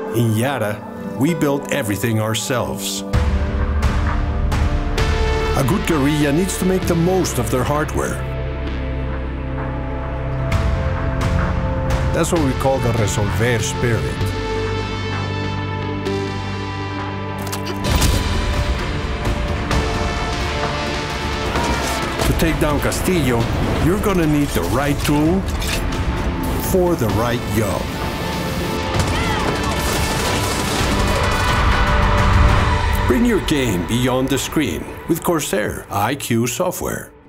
In Yara, we build everything ourselves. A good guerrilla needs to make the most of their hardware. That's what we call the resolver spirit. To take down Castillo, you're gonna need the right tool for the right job. Bring your game beyond the screen with CORSAIR iCUE software.